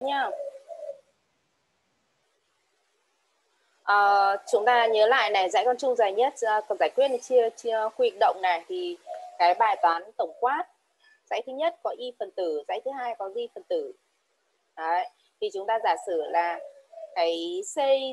nha. Chúng ta nhớ lại này, dãy con chung dài nhất còn giải quyết chia khu vực động này thì cái bài toán tổng quát, dãy thứ nhất có y phần tử, dãy thứ hai có di phần tử. Đấy, thì chúng ta giả sử là cái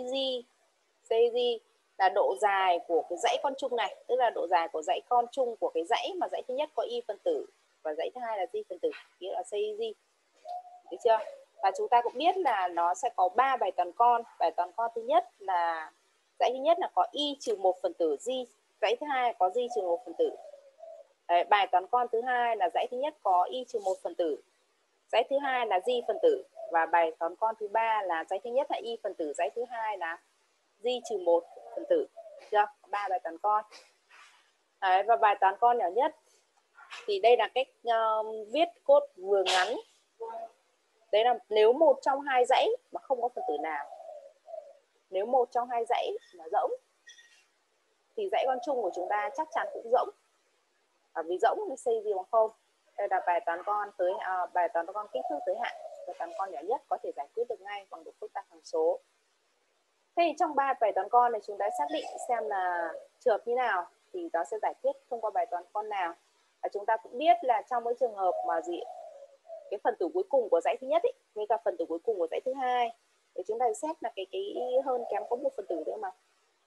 CG là độ dài của cái dãy con chung này, tức là độ dài của dãy con chung của cái dãy mà dãy thứ nhất có y phần tử và dãy thứ hai là di phần tử, nghĩa là CG. Được chưa? Và chúng ta cũng biết là nó sẽ có 3 bài toán con. Bài toán con thứ nhất là dãy thứ nhất là có y trừ 1 phần tử di, dãy thứ hai có di trừ 1 phần tử. Đấy, bài toán con thứ hai là dãy thứ nhất có y trừ 1 phần tử, dãy thứ hai là di phần tử, và bài toán con thứ ba là dãy thứ nhất là y phần tử, dãy thứ hai là di trừ 1 phần tử. Được chưa? 3 bài toán con. Đấy, và bài toán con nhỏ nhất thì đây là cách viết code vừa ngắn. Đấy là nếu một trong hai dãy mà không có phần tử nào, nếu một trong hai dãy mà rỗng thì dãy con chung của chúng ta chắc chắn cũng rỗng, và vì rỗng thì xây gì bằng không. Đây là bài toán con bài toán con kích thước giới hạn, bài toán con nhỏ nhất có thể giải quyết được ngay bằng độ phức tạp hàm số. Thế thì trong 3 bài toán con này chúng ta xác định xem là trường hợp như nào thì nó sẽ giải quyết thông qua bài toán con nào. Và chúng ta cũng biết là trong cái trường hợp mà cái phần tử cuối cùng của dãy thứ nhất với cả phần tử cuối cùng của dãy thứ hai thì chúng ta xét là cái hơn kém có một phần tử nữa mà.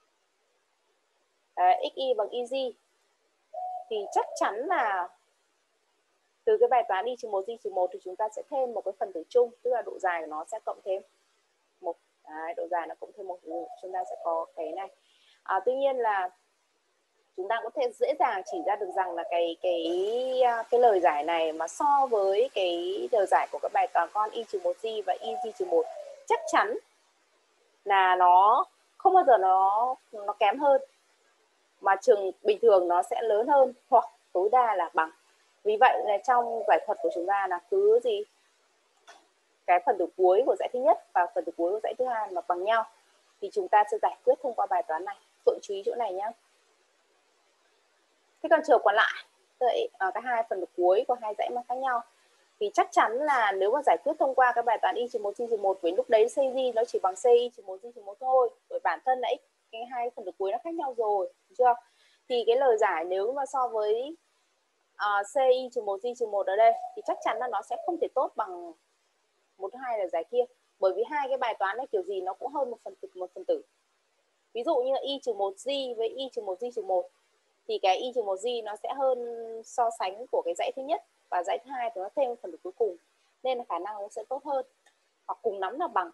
XY bằng YZ thì chắc chắn là từ cái bài toán y trừ 1 di trừ 1 thì chúng ta sẽ thêm một cái phần tử chung, tức là độ dài của nó sẽ cộng thêm một. Đấy, độ dài nó cộng thêm một, chúng ta sẽ có cái này. Tuy nhiên là chúng ta có thể dễ dàng chỉ ra được rằng là cái lời giải này mà so với cái lời giải của các bài toán con y trừ 1 di và y di trừ 1 chắc chắn là nó không bao giờ nó kém hơn, mà trường bình thường nó sẽ lớn hơn hoặc tối đa là bằng. Vì vậy là trong giải thuật của chúng ta là cứ cái phần tử cuối của dãy thứ nhất và phần tử cuối của dãy thứ hai mà bằng nhau thì chúng ta sẽ giải quyết thông qua bài toán này. Phượng chú ý chỗ này nhé. Thế còn trường còn lại, cái hai phần tử cuối của hai dãy mà khác nhau thì chắc chắn là nếu mà giải quyết thông qua cái bài toán y trừ 1 di trừ 1 với lúc đấy CG nó chỉ bằng CY trừ 1 di trừ 1 thôi, bởi bản thân là cái hai phần tử cuối nó khác nhau rồi, được chưa? Thì cái lời giải nếu mà so với CY trừ 1 di trừ 1 ở đây thì chắc chắn là nó sẽ không thể tốt bằng một hai lời giải kia, bởi vì hai cái bài toán này kiểu gì nó cũng hơn một phần tử. Ví dụ như y trừ 1 di với y trừ 1 di trừ 1 thì cái y trừ 1 di nó sẽ hơn so sánh của cái dãy thứ nhất, và dãy thứ hai thì nó thêm phần tử cuối cùng, nên là khả năng nó sẽ tốt hơn, hoặc cùng lắm là bằng.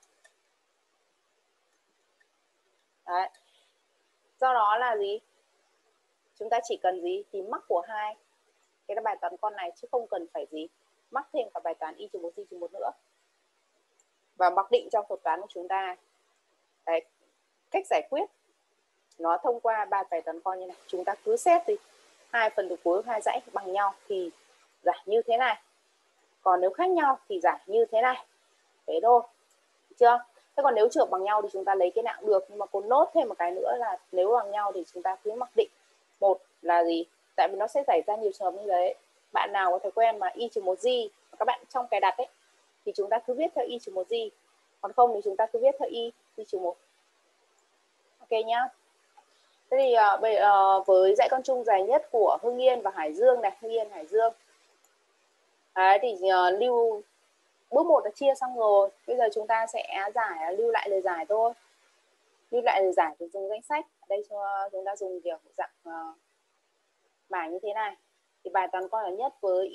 Đấy. Do đó là gì? Chúng ta chỉ cần tìm mắc của hai cái bài toán con này, chứ không cần phải mắc thêm cả bài toán y trừ 1 di trừ 1 nữa. Và mặc định trong thuật toán của chúng ta, đấy, cách giải quyết nó thông qua 3 bài toán con như này. Chúng ta cứ xét hai phần tử cuối hai dãy bằng nhau thì giải như thế này, còn nếu khác nhau thì giải như thế này. Thế thôi, được chưa? Thế còn nếu trường bằng nhau thì chúng ta lấy cái nào cũng được, nhưng mà cô nốt thêm một cái nữa là nếu bằng nhau thì chúng ta cứ mặc định một là tại vì nó sẽ xảy ra nhiều trường hợp như thế. Bạn nào có thói quen mà y trừ 1 di các bạn trong cài đặt thì chúng ta cứ viết theo y trừ 1 di, còn không thì chúng ta cứ viết theo y trừ 1. Ok nhá. Thế thì với dãy con chung dài nhất của Hưng Yên và Hải Dương này, Hưng Yên, Hải Dương. Đấy, thì lưu bước 1 đã chia xong rồi. Bây giờ chúng ta sẽ lưu lại lời giải thôi. Lưu lại lời giải thì dùng danh sách. Ở đây chúng ta dùng kiểu dạng bài như thế này. Thì bài toán con nhỏ nhất với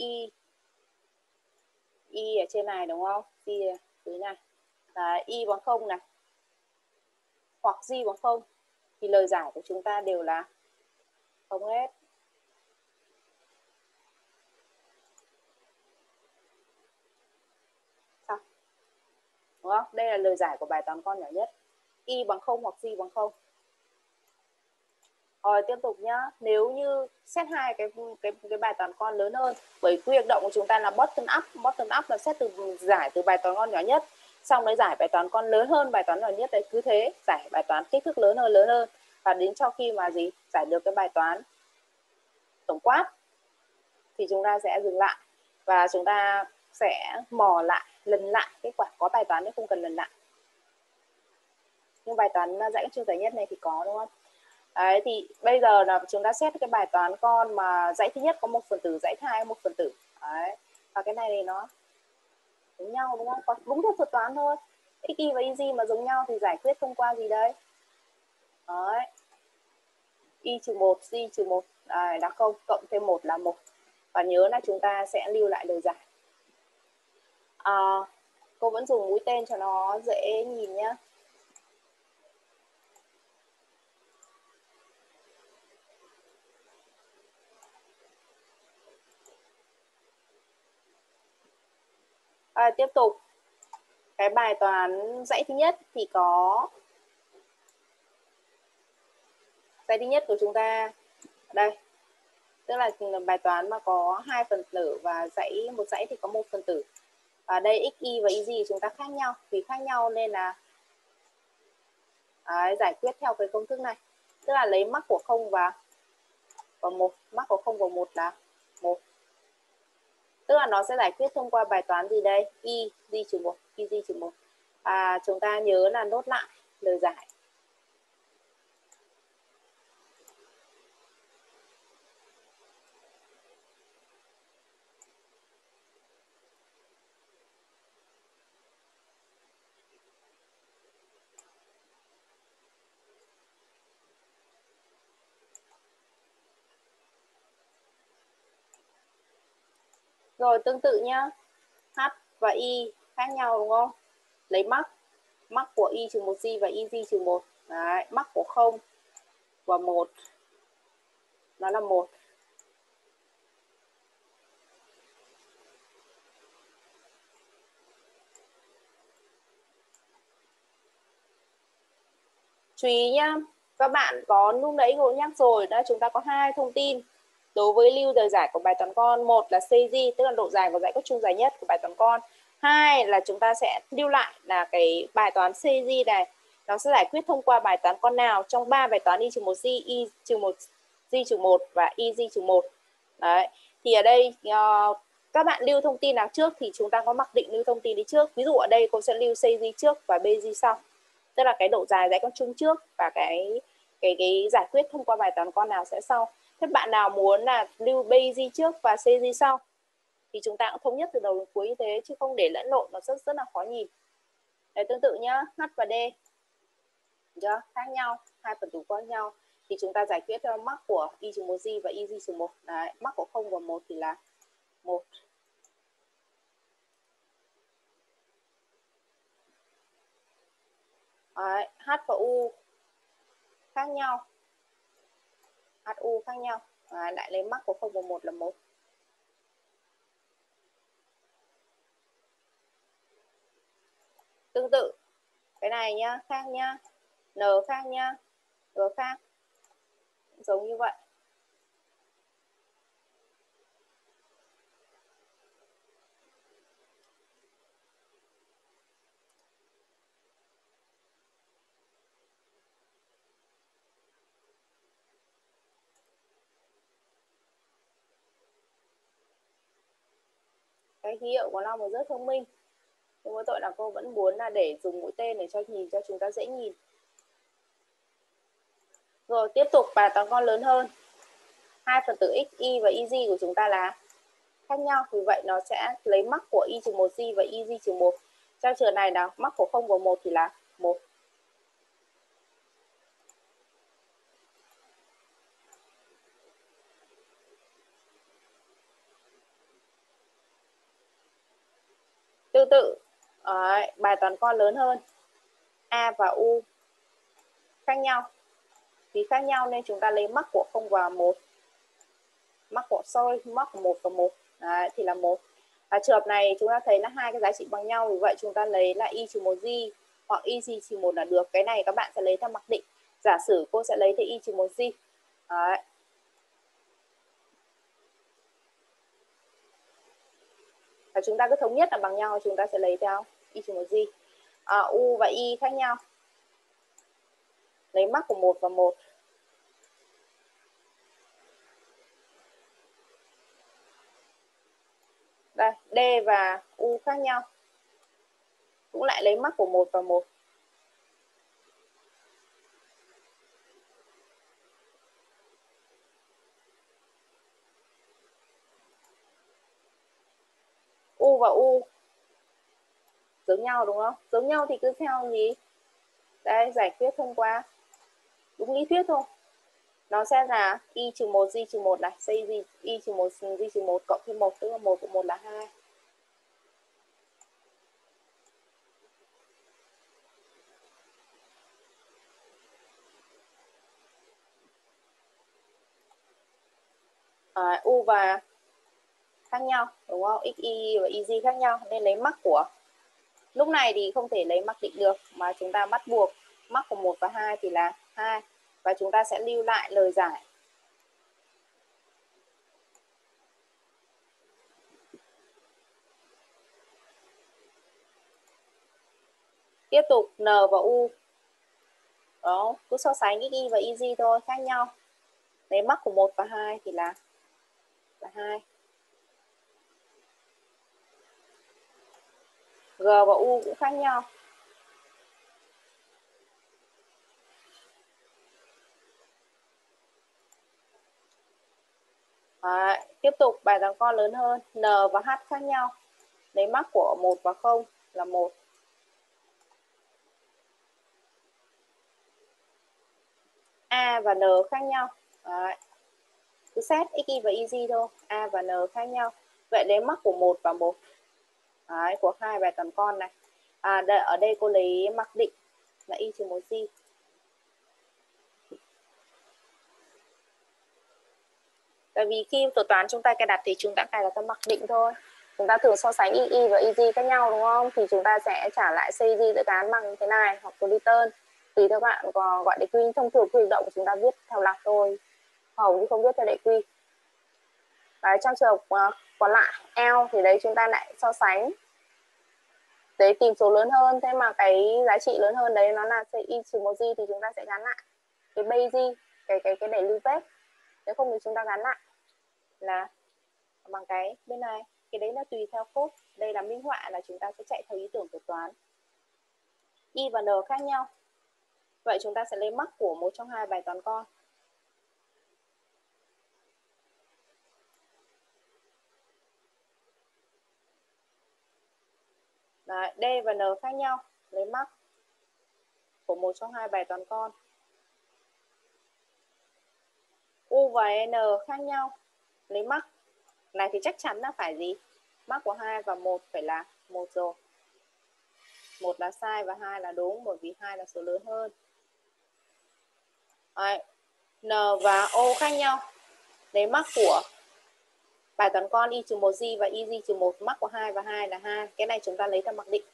y ở trên này đúng không? Y ở dưới này. Đấy, y bằng 0 này. Hoặc g bằng 0. Thì lời giải của chúng ta đều là 0 hết. Xong. Đúng không? Đây là lời giải của bài toán con nhỏ nhất. Y bằng 0 hoặc g bằng 0. Rồi tiếp tục nhá. Nếu như xét hai cái bài toán con lớn hơn, bởi quy hoạt động của chúng ta là bottom up là xét giải từ bài toán con nhỏ nhất, xong đấy giải bài toán con lớn hơn bài toán nhỏ nhất đấy, cứ thế giải bài toán kích thước lớn hơn và đến cho khi mà giải được cái bài toán tổng quát thì chúng ta sẽ dừng lại và chúng ta sẽ mò lại, lần lại kết quả. Có bài toán nên không cần lần lại. Nhưng bài toán dãy các chung giải nhất này thì có, đúng không? Đấy, thì bây giờ là chúng ta xét cái bài toán con mà dãy thứ nhất có một phần tử, dãy thứ hai có một phần tử. Đấy. Và cái này thì nó giống nhau, đúng không? Có đúng theo thuật toán thôi. XY và YZ mà giống nhau thì giải quyết thông qua gì đây? Đấy. Y-1, Z-1 là 0, cộng thêm 1 là 1. Và nhớ là chúng ta sẽ lưu lại lời giải. Cô vẫn dùng mũi tên cho nó dễ nhìn nhá. Tiếp tục. Cái bài toán dãy thứ nhất thì có dãy thứ nhất của chúng ta đây, tức là bài toán mà có 2 phần tử và một dãy thì có 1 phần tử. Và đây XY và YZ chúng ta khác nhau, vì khác nhau nên là giải quyết theo cái công thức này, tức là lấy mắc của 0 và 1, mắc của 0 và 1 là 1. Tức là nó sẽ giải quyết thông qua bài toán gì đây? YZ-1, YZ-1. Chúng ta nhớ là nốt lại lời giải. Rồi tương tự nhá, H và Y khác nhau đúng không? Lấy mắc của Y-1Z và YZ-1. Đấy, mắc của 0 và 1 nó là 1. Chú ý nhá, các bạn có lúc nãy cô nhắc rồi, đó chúng ta có 2 thông tin đối với lưu lời giải của bài toán con. Một là CZ, tức là độ dài của dãy cos chung dài nhất của bài toán con. Hai là chúng ta sẽ lưu lại là cái bài toán CZ này nó sẽ giải quyết thông qua bài toán con nào trong 3 bài toán Y-1Z, Y-1, Z-1 và YZ-1. Đấy, thì ở đây các bạn lưu thông tin nào trước thì chúng ta có mặc định lưu thông tin đi trước. Ví dụ ở đây cô sẽ lưu CZ trước và BZ sau, tức là cái độ dài dãy con chung trước và cái giải quyết thông qua bài toán con nào sẽ sau. Thế bạn nào muốn là lưu BZ trước và CZ sau thì chúng ta cũng thống nhất từ đầu đến cuối như thế, chứ không để lẫn lộn, nó rất là khó nhìn. Đấy, tương tự nhá, H và D chưa? Khác nhau, 2 phần tử khác nhau thì chúng ta giải quyết theo mắc của Y-1Z và YZ-1. Đấy, mắc của 0 và 1 thì là 1. Đấy, H và U khác nhau, HU khác nhau. Lại lấy mắc của 0 và 1 là 1. Tương tự cái này nhá, khác nhá, N khác nhá, G khác, giống như vậy. Cái ký hiệu của nó mà rất thông minh, nhưng mỗi tội là cô vẫn muốn là để dùng mũi tên để cho nhìn cho chúng ta dễ nhìn. Rồi tiếp tục bài toán con lớn hơn, 2 phần tử x, y và YZ của chúng ta là khác nhau, vì vậy nó sẽ lấy mắc của Y-1Z và YZ-1. Trong trường này là mắc của 0 và 1 thì là 1. Tương tự bài toán con lớn hơn, A và U khác nhau, vì khác nhau nên chúng ta lấy mắc của 0 và 1. Mắc của 1 và 1. Đấy, thì là 1. Trường hợp này chúng ta thấy là hai cái giá trị bằng nhau, vì vậy chúng ta lấy là Y-1Z hoặc YZ-1 là được. Cái này các bạn sẽ lấy theo mặc định. Giả sử cô sẽ lấy theo Y-1Z. Đấy. Và chúng ta cứ thống nhất là bằng nhau, chúng ta sẽ lấy theo Y-1Z. U và Y khác nhau, lấy mắc của 1 và 1. Đây, D và U khác nhau. Cũng lại lấy mắc của 1 và 1. U và U giống nhau đúng không? Giống nhau thì cứ theo gì? Đây, giải quyết thông qua đúng lý thuyết thôi. Nó sẽ là y-1 J-1 này, xây y-1 J-1 cộng thêm 1, tức là 1 cộng 1 là 2. U và khác nhau đúng không? XY và YZ khác nhau nên lấy mắc của. Lúc này thì không thể lấy mắc định được mà chúng ta bắt buộc mắc của 1 và 2 thì là 2 và chúng ta sẽ lưu lại lời giải. Tiếp tục N và U. Đó, cứ so sánh XY và YZ thôi, khác nhau. Lấy mắc của 1 và 2 thì là 2. G và U cũng khác nhau. Tiếp tục bài toán con lớn hơn. N và H khác nhau. Lấy mắc của 1 và 0 là 1. A và N khác nhau. Đấy. Cứ xét XY và YZ thôi. A và N khác nhau. Vậy lấy mắc của 1 và 1. Đấy, của hai bài toán con này. Ở đây cô lấy mặc định là y-1J. Tại vì khi thuật toán chúng ta cài đặt thì chúng ta cài đặt mặc định thôi. Chúng ta thường so sánh y và YZ khác nhau đúng không? Thì chúng ta sẽ trả lại CY tự án bằng thế này hoặc polyton. Tùy các bạn còn gọi đề quy. Thông thường quy động chúng ta viết theo lặp thôi. Hầu như không viết theo đề quy. Và trong trường hợp còn lại L thì đấy chúng ta lại so sánh. Đấy tìm số lớn hơn. Thế mà cái giá trị lớn hơn đấy nó là y-1J thì chúng ta sẽ gắn lại. Cái base cái để lưu vết. Nếu không thì chúng ta gắn lại là bằng cái bên này. Cái đấy là tùy theo code. Đây là minh họa là chúng ta sẽ chạy theo ý tưởng thuật toán. Y và N khác nhau. Vậy chúng ta sẽ lấy mắc của một trong hai bài toán con. Đấy, D và N khác nhau. Lấy mắc của một trong hai bài toán con. U và N khác nhau. Lấy mắc. Này thì chắc chắn là phải gì? Mắc của 2 và 1 phải là 1 rồi. 1 là sai và 2 là đúng bởi vì 2 là số lớn hơn. Đấy. N và O khác nhau. Lấy mắc của bài toán con y-1J và y-1, mắc của 2 và 2 là 2. Cái này chúng ta lấy theo mặc định.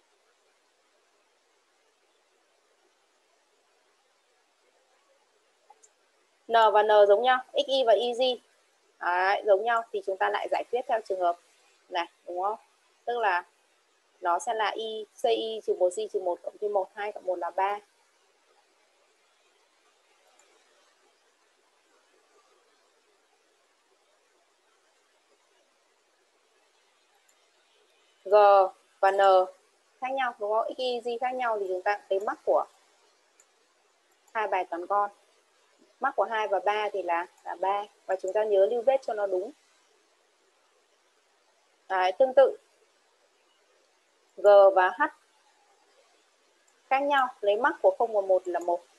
N và N giống nhau, XY và YZ giống nhau thì chúng ta lại giải quyết theo trường hợp này đúng không? Tức là nó sẽ là CY-1J-1 cộng thêm 1, 2 cộng 1 là 3. G và N khác nhau đúng không? X, Y, Z khác nhau thì chúng ta lấy mắc của hai bài toán con. Mắc của 2 và 3 thì là 3 và chúng ta nhớ lưu vết cho nó đúng. Đấy, tương tự G và H khác nhau, lấy mắc của 0 và 1 là 1.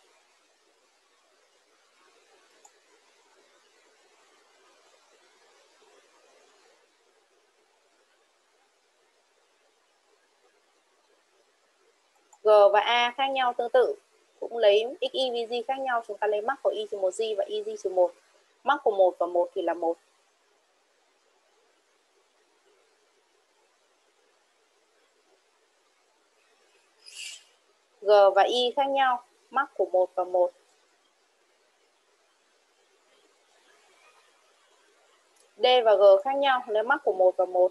G và A khác nhau tương tự, cũng lấy X, Y, Z khác nhau, chúng ta lấy mắc của Y-1J và Y-1. Mắc của 1 và 1 thì là 1. G và Y khác nhau, mắc của 1 và 1. D và G khác nhau, lấy mắc của 1 và 1.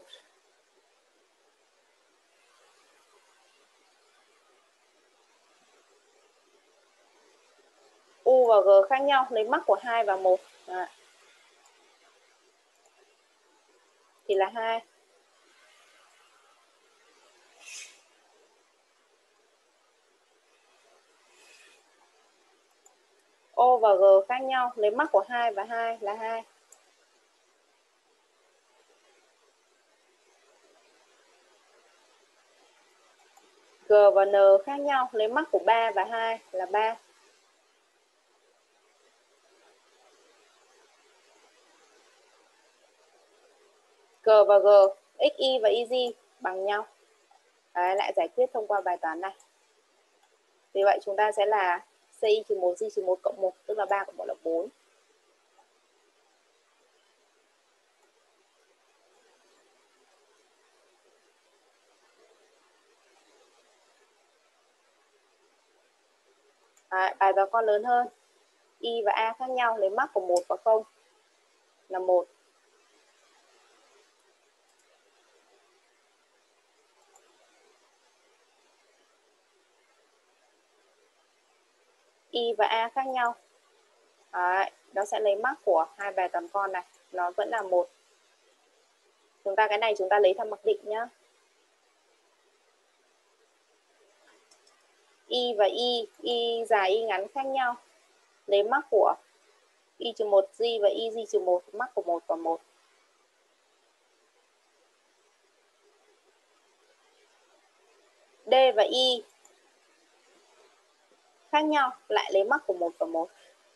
U và G khác nhau, lấy mắc của 2 và 1. Thì là 2. O và G khác nhau, lấy mắc của 2 và 2 là 2. G và N khác nhau, lấy mắc của 3 và 2 là 3. G và G, XY và YZ bằng nhau. Đấy, lại giải quyết thông qua bài toán này. Vì vậy chúng ta sẽ là CY-1, J-1 cộng 1, tức là 3 cộng 1 là 4. Bài toán con lớn hơn. Y và A khác nhau, lấy mắc của 1 và 0 là 1. Y và A khác nhau. Đấy, nó sẽ lấy mắc của hai bài toán con này, nó vẫn là 1. Chúng ta cái này chúng ta lấy theo mặc định nhá. Y và Y dài Y ngắn khác nhau, lấy mắc của Y-1 J và YJ-1, mắc của 1 và 1. D và Y khác nhau, lại lấy mắc của 1 và 1.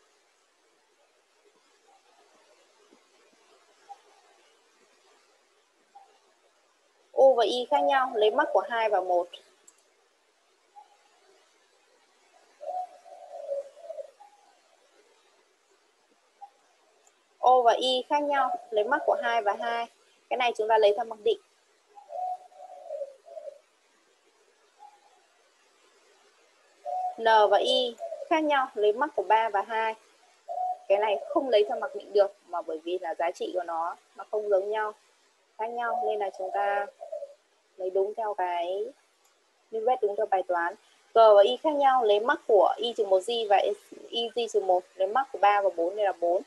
O và Y khác nhau, lấy mắc của 2 và 1. O và Y khác nhau, lấy mắc của 2 và 2. Cái này chúng ta lấy theo mặc định. N và Y khác nhau, lấy mắc của 3 và 2. Cái này không lấy theo mặc định được, mà bởi vì là giá trị của nó không giống nhau, khác nhau, nên là chúng ta lấy đúng theo cái nêu vét đúng theo bài toán. G và Y khác nhau, lấy mắc của Y-1J và YJ-1, lấy mắc của 3 và 4, đây là 4.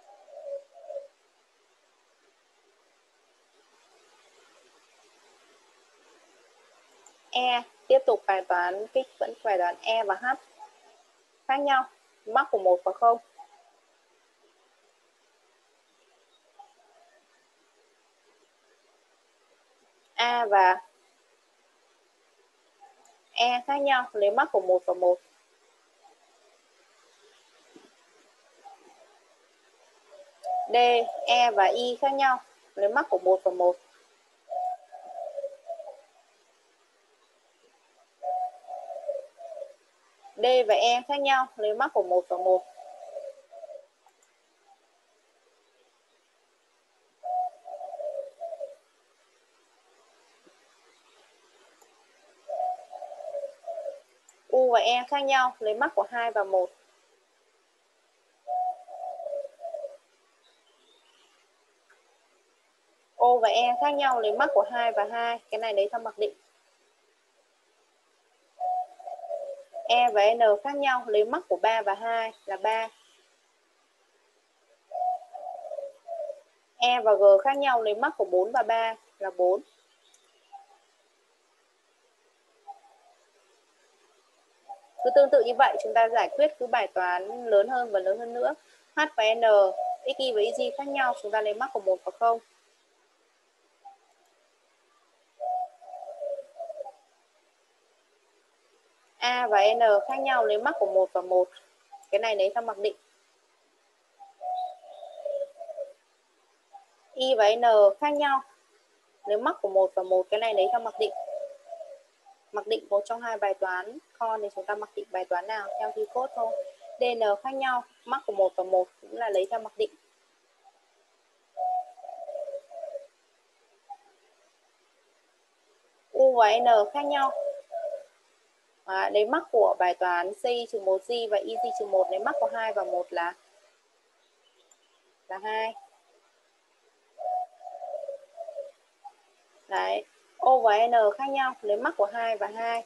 E, tiếp tục bài toán kích vẫn bài toán E và H khác nhau, mắc của 1 và 0. A và E khác nhau, lấy mắc của 1 và 1. D, E và Y khác nhau, lấy mắc của 1 và 1. D và E khác nhau, lấy mắc của 1 và 1. U và E khác nhau, lấy mắc của 2 và 1. O và E khác nhau, lấy mắc của 2 và 2. Cái này lấy theo mặc định. E và N khác nhau, lấy mắc của 3 và 2 là 3. E và G khác nhau, lấy mắc của 4 và 3 là 4. Cứ tương tự như vậy, chúng ta giải quyết cứ bài toán lớn hơn và lớn hơn nữa. H và N, XY và YZ khác nhau, chúng ta lấy mắc của 1 và 0. A và N khác nhau, lấy mắc của 1 và 1. Cái này lấy theo mặc định. Y và N khác nhau, lấy mắc của 1 và 1. Cái này lấy theo mặc định. Mặc định một trong hai bài toán con thì chúng ta mặc định bài toán nào theo thi cốt thôi. DN khác nhau, mắc của 1 và 1 cũng là lấy theo mặc định. U và N khác nhau, lấy mắc của bài toán CY-1J và YJ-1, lấy mắc của 2 và 1 là 2. Đấy, O và N khác nhau, lấy mắc của 2 và 2.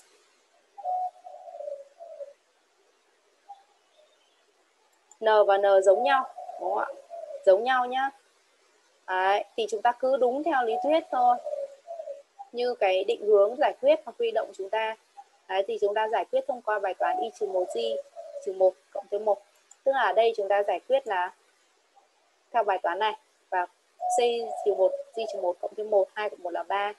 N và N giống nhau, đúng không ạ? Giống nhau nhá. Đấy, thì chúng ta cứ đúng theo lý thuyết thôi. Như cái định hướng giải quyết hoặc huy động chúng ta. Đấy, thì chúng ta giải quyết thông qua bài toán Y-1J-1 cộng với 1. Tức là ở đây chúng ta giải quyết là theo bài toán này và C-1, J-1 cộng thêm 1, 2 cộng 1 là 3.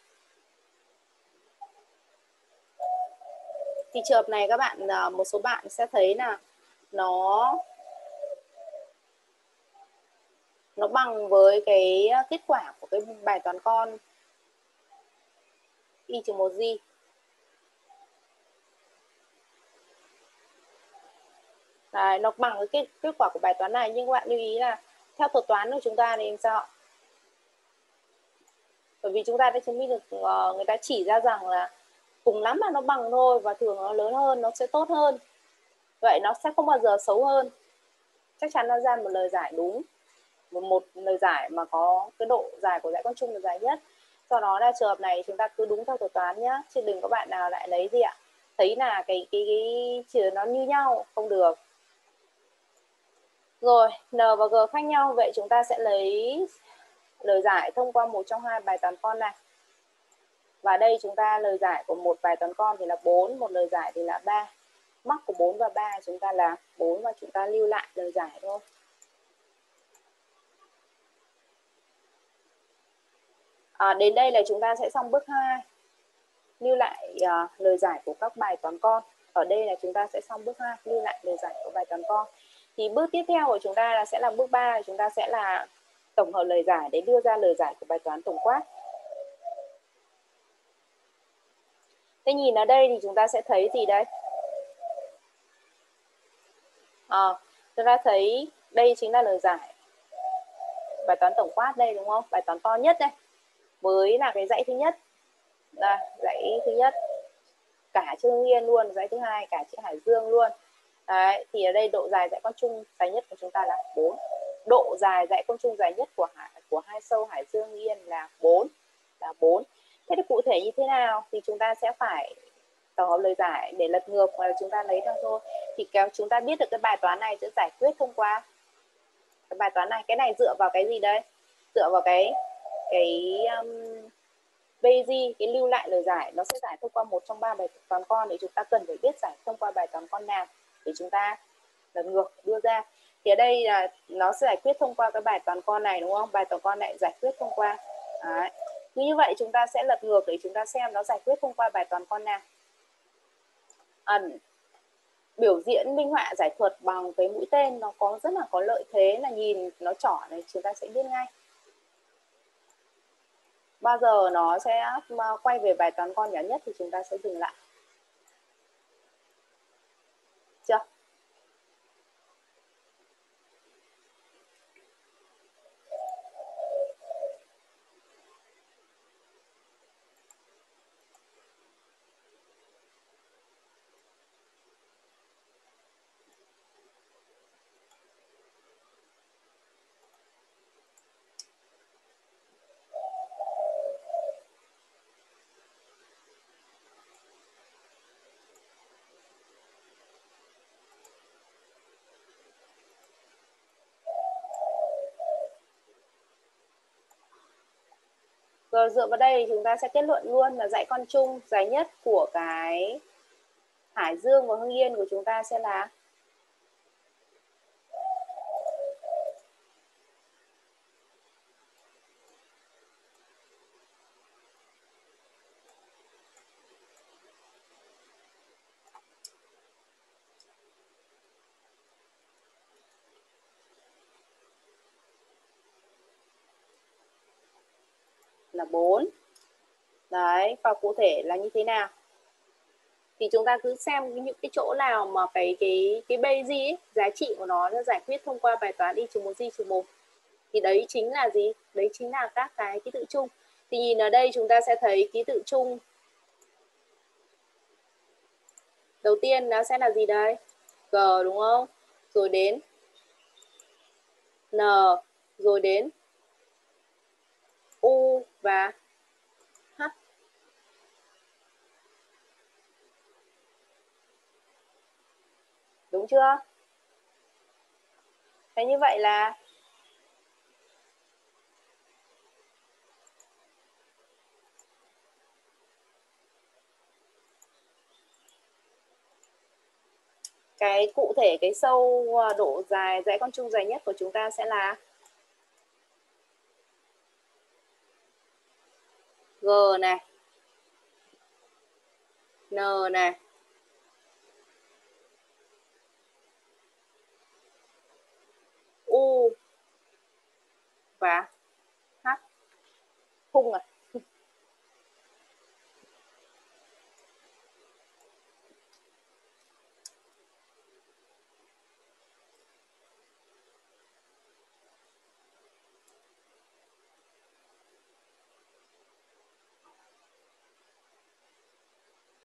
Thì trường hợp này các bạn, một số bạn sẽ thấy là nó bằng với cái kết quả của cái bài toán con Y-1J. Đấy, nó bằng với kết quả của bài toán này, nhưng các bạn lưu ý là theo thuật toán của chúng ta thì làm sao? Bởi vì chúng ta đã chứng minh được, người ta chỉ ra rằng là cùng lắm là nó bằng thôi, và thường nó lớn hơn nó sẽ tốt hơn. Vậy nó sẽ không bao giờ xấu hơn. Chắc chắn nó ra một lời giải đúng, một lời giải mà có cái độ dài của dãy con chung là dài nhất. Do đó là trường hợp này chúng ta cứ đúng theo thuật toán nhé, chứ đừng có bạn nào lại lấy gì ạ, thấy là cái chữ nó như nhau, không được. Rồi, N và G khác nhau, vậy chúng ta sẽ lấy lời giải thông qua một trong hai bài toán con này. Và đây chúng ta lời giải của một bài toán con thì là 4, một lời giải thì là 3. Mắc của 4 và 3 chúng ta là 4 và chúng ta lưu lại lời giải thôi. Đến đây là chúng ta sẽ xong bước 2. Lưu lại lời giải của các bài toán con. Ở đây là chúng ta sẽ xong bước 2, lưu lại lời giải của bài toán con. Thì bước tiếp theo của chúng ta sẽ là bước 3, chúng ta sẽ là tổng hợp lời giải để đưa ra lời giải của bài toán tổng quát. Thế nhìn ở đây thì chúng ta sẽ thấy gì đây? Chúng ta thấy đây chính là lời giải bài toán tổng quát đây, đúng không? Bài toán to nhất đây, với là cái dãy thứ nhất. Đây, dãy thứ nhất cả chữ Hưng Yên luôn, dãy thứ hai cả chữ Hải Dương luôn. Đấy, thì ở đây độ dài dãy con chung dài nhất của chúng ta là 4. Độ dài dãy con chung dài nhất của hai sâu Hải Dương Hưng Yên là 4. Thế thì cụ thể như thế nào thì chúng ta sẽ phải tổng hợp lời giải để lật ngược, hoặc là chúng ta lấy ra thôi. Thì chúng ta biết được cái bài toán này sẽ giải quyết thông qua cái bài toán này. Cái này dựa vào cái gì đây? Dựa vào cái Bayes, cái lưu lại lời giải, nó sẽ giải thông qua một trong 3 bài toán con, thì chúng ta cần phải biết giải thông qua bài toán con nào để chúng ta lật ngược đưa ra. Thì ở đây là nó sẽ giải quyết thông qua cái bài toán con này, đúng không? Bài toán con này giải quyết thông qua. Đấy. Như vậy chúng ta sẽ lật ngược để chúng ta xem nó giải quyết thông qua bài toán con nào. Biểu diễn minh họa giải thuật bằng cái mũi tên nó có rất là có lợi thế là nhìn nó trỏ này chúng ta sẽ biết ngay. Bao giờ nó sẽ quay về bài toán con nhỏ nhất thì chúng ta sẽ dừng lại. Chưa? Rồi dựa vào đây chúng ta sẽ kết luận luôn là dãy con chung dài nhất của cái Hải Dương và Hưng Yên của chúng ta sẽ là là 4. Đấy, và cụ thể là như thế nào? Thì chúng ta cứ xem những cái chỗ nào mà cái Bayes ấy, giá trị của nó giải quyết thông qua bài toán Y-1J-1 thì đấy chính là gì? Đấy chính là các cái ký tự chung. Thì nhìn ở đây chúng ta sẽ thấy ký tự chung đầu tiên nó sẽ là gì đây? G, đúng không? Rồi đến N, rồi đến U và H. Đúng chưa? Thế như vậy là cái cụ thể cái sâu độ dài dãy con chung dài nhất của chúng ta sẽ là G này, N này, U và H. Khung à?